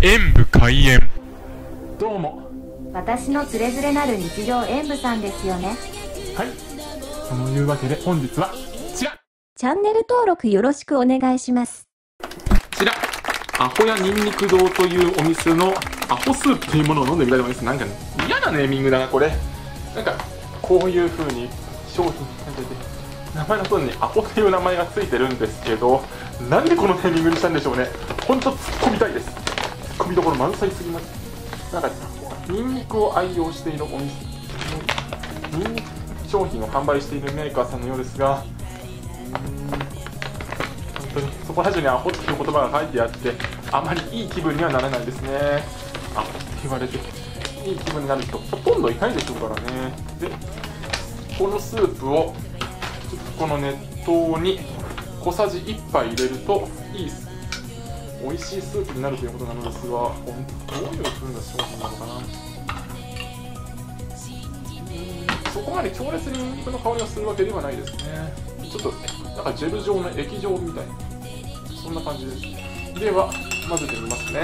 演武開演。 どうも。 私のつれづれなる日常演武さんですよね。 はい。そのいうわけで本日はこちら。 チャンネル登録よろしくお願いします。 こちら。アホやニンニク堂というお店のアホスープというものを飲んでみたいと思います。なんかね、嫌なネーミングだな、これ。なんか、こういう風に商品が出て、名前の通りにアホという名前がついてるんですけど、なんでこのネーミングにしたんでしょうね。ほんと突っ込みたいです。突っ込みどころ満載すぎます。なんか、ニンニクを愛用しているお店、ニンニク商品を販売しているメーカーさんのようですが、本当にそこら中にアホっていう言葉が書いてあって、あまりいい気分にはならないですね。アホって言われていい気分になる人ほとんどいないでしょうからね。で、このスープをちょっとこの熱湯に小さじ1杯入れると美味しいスープになるということなのですが、どういう風な商品なのかな。そこまで強烈にニンニクの香りがするわけではないですね。ちょっとなんかジェル状の液状みたいな、そんな感じです。では混ぜてみますね。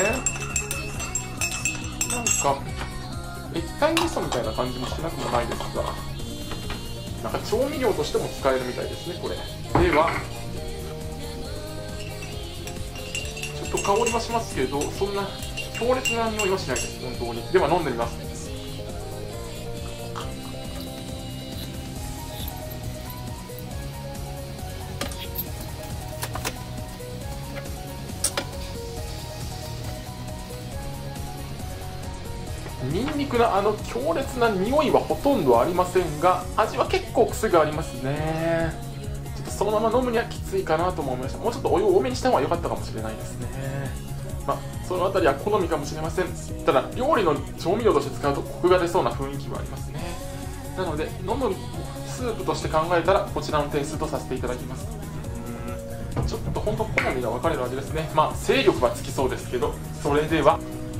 なんか液体味噌みたいな感じもしなくもないですが、なんか調味料としても使えるみたいですね、これ。ではちょっと香りはしますけど、そんな強烈な匂いはしないです、本当に。では飲んでみます。ニンニクの強烈な匂いはほとんどありませんが、味は結構癖がありますね。ちょっとそのまま飲むにはきついかなとも思いました。もうちょっとお湯を多めにした方が良かったかもしれないですね。まあそのあたりは好みかもしれません。ただ料理の調味料として使うとコクが出そうな雰囲気はありますね。なので飲むスープとして考えたらこちらの点数とさせていただきます。ちょっと本当好みが分かれる味ですね。まあ勢力はつきそうですけど。それでは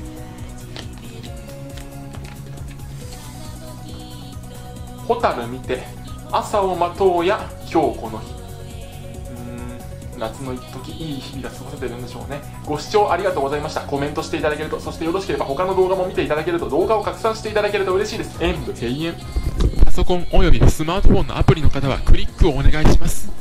蛍見て朝を待とうや今日この日。夏の一時いい日々が過ごせてるんでしょうね。ご視聴ありがとうございました。コメントしていただけると、そしてよろしければ他の動画も見ていただけると、動画を拡散していただけると嬉しいです。演武閉園。 パソコンおよびスマートフォンのアプリの方はクリックをお願いします。